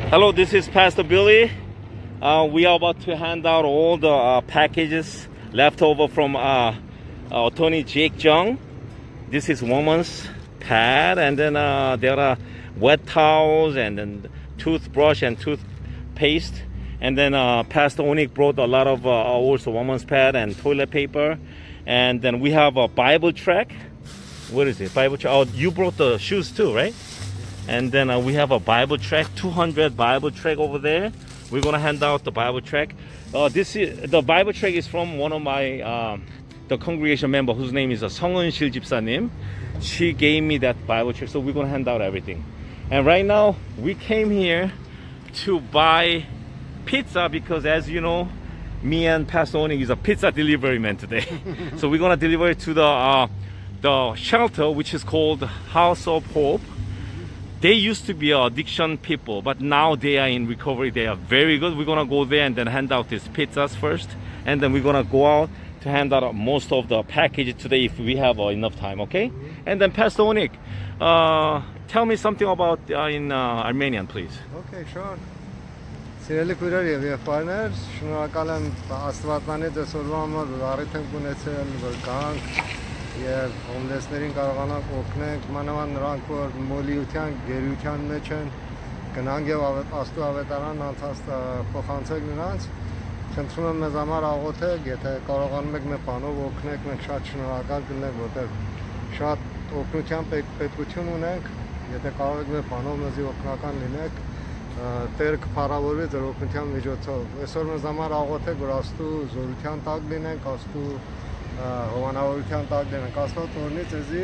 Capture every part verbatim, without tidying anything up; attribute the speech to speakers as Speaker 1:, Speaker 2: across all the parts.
Speaker 1: Hello, this is Pastor Billy. Uh, we are about to hand out all the uh, packages left over from uh, uh, attorney Jake Jung. This is woman's pad, and then uh, there are wet towels, and then toothbrush and toothpaste. And then uh, Pastor Onik brought a lot of uh, also woman's pad and toilet paper. And then we have a Bible track. What is it? Bible track. Oh, you brought the shoes too, right? And then uh, we have a Bible track, two hundred Bible track over there. We're gonna hand out the Bible track. Uh, this is the Bible track is from one of my um, the congregation member whose name is uh, 성은실 집사님. She gave me that Bible track, so we're gonna hand out everything. And right now we came here to buy pizza because, as you know, me and Pastor Onik is a pizza delivery man today. So we're gonna deliver it to the uh, the shelter, which is called House of Hope. They used to be addiction people, but now they are in recovery. They are very good. We're gonna go there and then hand out these pizzas first, and then we're gonna go out to hand out most of the package today if we have uh, enough time, okay? Mm-hmm. And then Pastor Onik, uh, tell me something about uh, in uh, Armenian, please.
Speaker 2: Okay, sure. Սիրելի քույրեր եւ եղբայրներ, շնորհակալ եմ Աստվածանի դեսորվա համար, որ առիթ ենք ունեցել, որ գանք եւ հոմլեսներին կարողանանք օգնենք, մանավանդ նրանք, որ մոլիության, գերության մեջ են, գնանք եւ Աստծո ավետարան անցած փոխանցեք նրանց։ Խնդրում եմ մեզ համար աղոթեք, եթե կարողանում եք մեր բանով օգնեք, մենք շատ շնորհակալ կլինենք, որտեղ շատ օգնության պետքություն ունենք, եթե կարող եք մեր բանով մեզի օգնական լինեք, Տեր կփառավորվի ձեր օգնության միջոցով։ Այսօր մեզ համար աղոթեք, որ Աստծո զորության տակ լինենք, Աստծո հովանավորության տակ լինենք, Աստված օրհնի ձեզի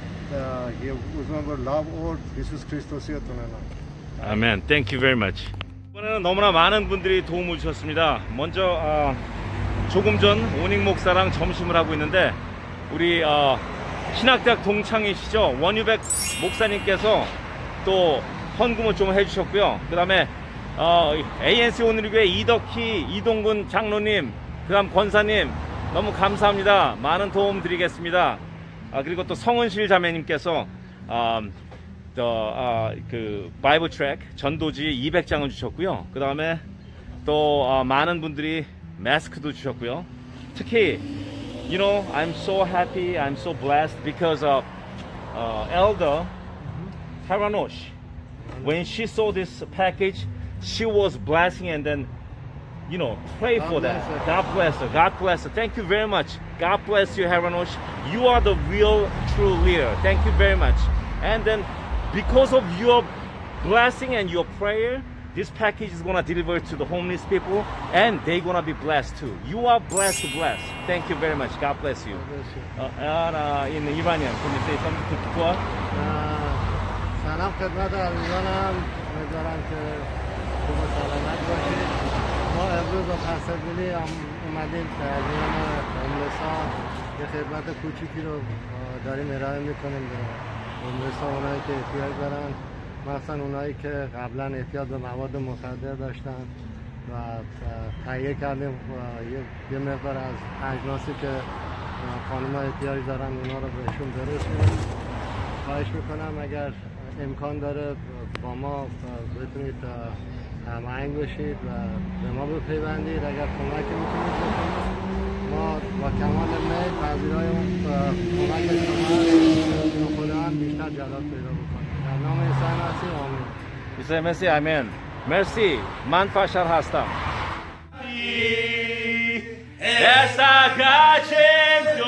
Speaker 2: եւ ուզում եմ որ լավ օր Հիսուս Քրիստոսի հետ ունենանք։
Speaker 1: Amen. Thank you very much. 이번에는 너무나 많은 분들이 도움을 주셨습니다. 먼저 어, 조금 전 오닉 목사랑 점심을 하고 있는데 우리 어, 신학대학 동창이시죠, 원유백 목사님께서 또 헌금을 좀 해주셨고요. 그 다음에 어, 에이엔씨 오늘교회 이덕희 이동근 장로님, 그 다음 권사님 너무 감사합니다. 많은 도움 드리겠습니다. 아, 그리고 또 성은실 자매님께서 어, 또, 어, 그 바이블 트랙 전도지 이백 장을 주셨고요. 그 다음에 또 어, 많은 분들이 마스크도 주셨고요. 특히 you know, I'm so happy, I'm so blessed because of uh, Elder Haranosh. When she saw this package, she was blessing and then, you know, pray God for that. Her. God bless her. God bless her. Thank you very much. God bless you, Haranosh. You are the real, true leader. Thank you very much. And then, because of your blessing and your prayer, this package is going to deliver to the homeless people, and they're going to be blessed too. You are blessed to bless. Thank you very much. God bless you.
Speaker 2: God bless you.
Speaker 1: Uh, and, uh, in Iranian, can you say something to Tukwa?
Speaker 2: Uh, سلام خدمت عزیزانم، امیدوارم که خوب و سلامت باشید. ما امروز با پستر بیلی اومدیم در میان هوملس‌ها یه خدمت کوچیکی رو داریم ارائه میکنیم به هوملس‌ها، اونایی که احتیاج دارن، مثلا اونایی که قبلا احتیاج به مواد مخدر داشتن و تهیه کردیم یه مقدار از اجناسی که خانم‌ها احتیاج دارن اونا رو بهشون برسونیم. خواهش میکنم اگر امکان داره با ما بتونید هماهنگ بشید و به ما بپیوندید. اگر کمکی میتونید بکنید، ما با کمال میل پذیرای اون کمک شما خدا هم بیشتر جلال پیدا بکنید. در نام عیسی مسیح آمین.
Speaker 1: عیسی مسیح آمین. مرسی. من فشار هستم. Esta cayendo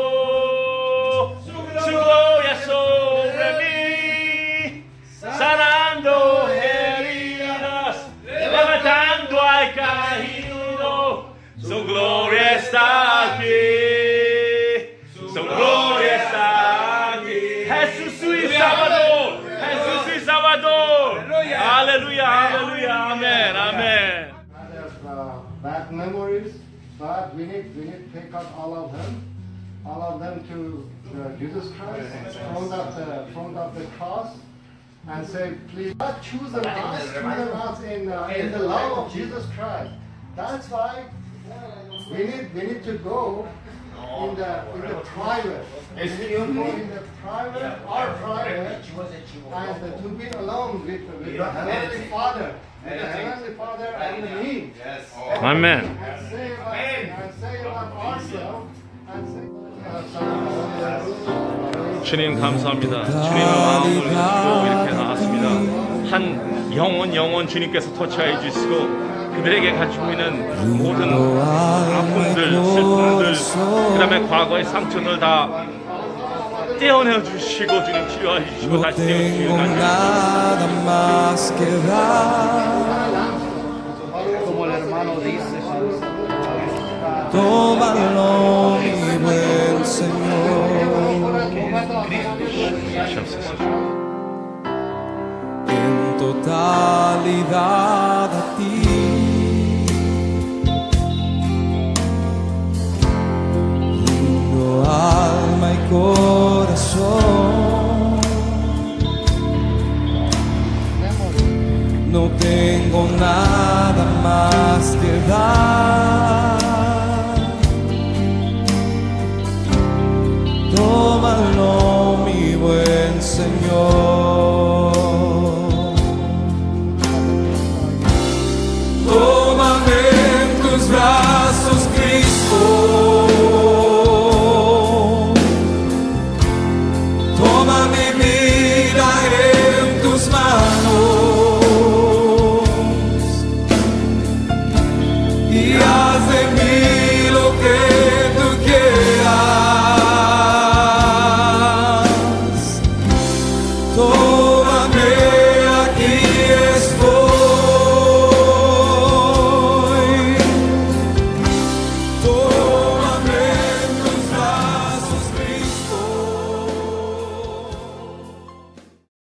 Speaker 1: su gloria sobre mí, sanando heridas, levantando al caído. Su gloria está aquí, su gloria está aquí. Jesús es Salvador, Jesús es Salvador. Aleluya, aleluya, amén, amén.
Speaker 2: Bad memories, but we need we need to take out all of them, all of them to uh, Jesus Christ, front of the front of the cross, and say, please, God choose us, choose us in uh, in the love of Jesus Christ. That's why we need we need to go in the in the private. When you go in the private, our private, and to be alone with, with the Heavenly Father, with the Heavenly Father and me.
Speaker 1: Amen.
Speaker 2: And say about, and say about ourselves, and say.
Speaker 1: 주님 감사합니다. 주님의 마음을 주고 이렇게 나왔습니다. 한 영혼 영혼 주님께서 터치해 주시고 그들에게 가지고 있는 모든 아픔들, 슬픔들, 그 다음에 과거의 상처를 다 떼어내 주시고 주님 치료해 주시고 다시 세워주시고
Speaker 3: Como el hermano dice,
Speaker 4: tómalo, mi buen Señor, en totalidad a ti. Lindo alma y corazón, no tengo nada más que dar. Tómalo, mi buen Señor. Tómame en tus brazos, Cristo. Toma mi vida.